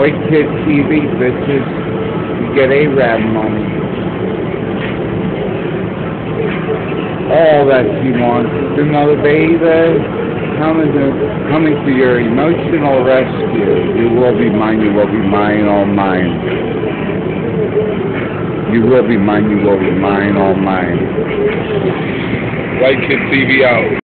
White Kid TV, bitches. You get Arab money. All that she wants. Another baby coming to your emotional rescue. You will be mine, you will be mine, all mine. You will be mine, you will be mine, all mine. White Kid TV out.